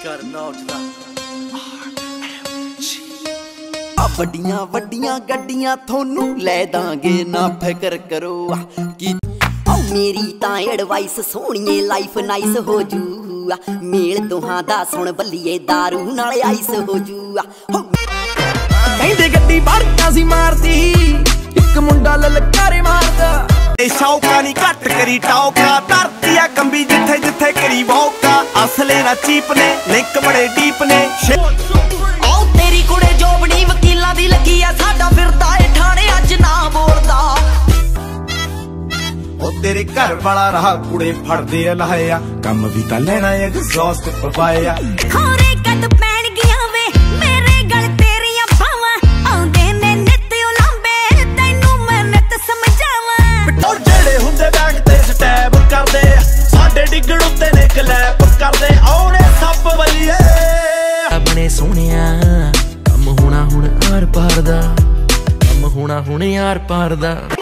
ਵੱਡੀਆਂ ਵੱਡੀਆਂ ਗੱਡੀਆਂ ਥੋਨੂੰ ਲੈ ਦਾਂਗੇ ਨਾ ਫਿਕਰ ਕਰੋ ਕਿ ਮੇਰੀ ਤਾਂ ਐਡਵਾਈਸ ਸੋਹਣੀਏ ਲਾਈਫ ਨਾਈਸ ਹੋ ਜੂ ਮੇਲ ਦੋਹਾਂ ਦਾ ਸੁਣ ਬੱਲੀਏ दारू ਨਾਲ ਆਈਸ ਹੋ ਜੂ ਕਹਿੰਦੇ ਗੱਡੀ ਬਾਰਕਾਂ ਸੀ ਮਾਰਦੀ ਇੱਕ ਮੁੰਡਾ ਲਲਕਾਰੇ ਮਾਰਦਾ ਇਹ ਸ਼ੌਕਾ ਨਹੀਂ ਘੱਟ ਕਰੀ ਟੌਕਾ ਧਰਤੀ ਆ ਕੰਬੀ ਜਿੱਥੇ ਜਿੱਥੇ ਕਰੀ ਵੌਕਾ ਅਸਲੇ ਨਾ ਚੀਪ ਨੇ ਲਿੰਕ ਬੜੇ ਡੀਪ ਨੇ ਆਓ ਤੇਰੀ ਕੁੜੇ ਜੋਬਣੀ ਵਕੀਲਾਂ ਦੀ ਲੱਗੀ ਆ ਸਾਡਾ ਫਿਰਦਾ ਏ ਠਾਣੇ ਅੱਜ ਨਾ ਬੋਲਦਾ ਉਹ ਤੇਰੇ ਘਰ ਵਾਲਾ ਰਾਹ ਕੁੜੇ ਫੜਦੇ ਆ ਲਾਏ ਆ ਕੰਮ ਵੀ ਤਾਂ ਲੈਣਾ ਐਗਜ਼ੌਸਟ ਪਵਾਏ ਆ ਖੋਰੇ ਕਦ ਪੈਣ ਗਿਆ ਵੇ ਮੇਰੇ ਗਲ ਤੇਰੀਆਂ ਬਾਵਾਂ ਆਉਂਦੇ ਨੇ ਨਿੱਤ ਉਲਾਂਬੇ ਤੈਨੂੰ ਮੈਂ ਨਿੱਤ ਸਮਝਾਵਾਂ ਉਹ ਜਿਹੜੇ ਹੁੰਦੇ ਬੈਗ ਤੇ ਸਟੈਪ ਕਰਦੇ ਸਾਡੇ ਡਿੱਗਣ ਉੱਤੇ ਨੇ ਕਲੈਪ ਕਰਦੇ ਆਉਣੇ ਸੱਪ ਵੱਲੀਏ ਆਪਣੇ ਸੋਹਣਿਆ ਕੰਮ ਹੋਣਾ ਹੁਣ ਆਰ ਪਾਰ ਦਾ ਕੰਮ ਹੋਣਾ ਹੁਣ ਯਾਰ ਪਾਰ ਦਾ